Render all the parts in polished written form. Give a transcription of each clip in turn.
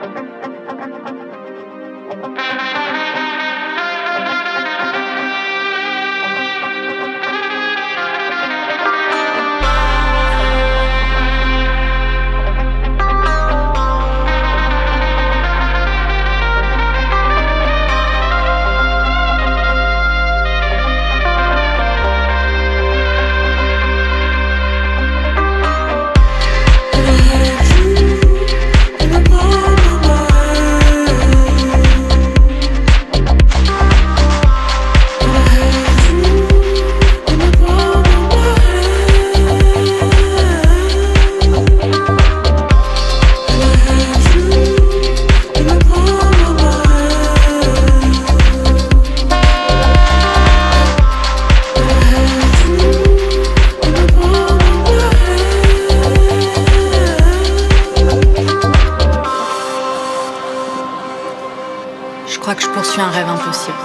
Je crois que je poursuis un rêve impossible.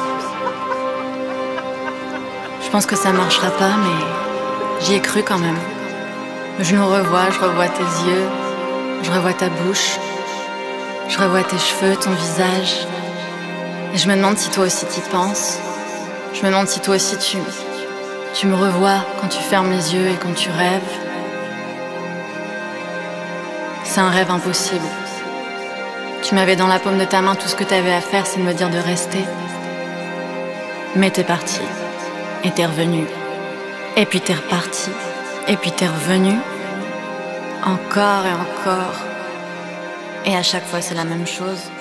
Je pense que ça marchera pas, mais j'y ai cru quand même. Je nous revois, je revois tes yeux, je revois ta bouche, je revois tes cheveux, ton visage. Et je me demande si toi aussi t'y penses. Je me demande si toi aussi tu me revois quand tu fermes les yeux et quand tu rêves. C'est un rêve impossible. Tu m'avais dans la paume de ta main, tout ce que t'avais à faire, c'est de me dire de rester. Mais t'es parti, et t'es revenu. Et puis t'es reparti, et puis t'es revenu. Encore et encore. Et à chaque fois, c'est la même chose.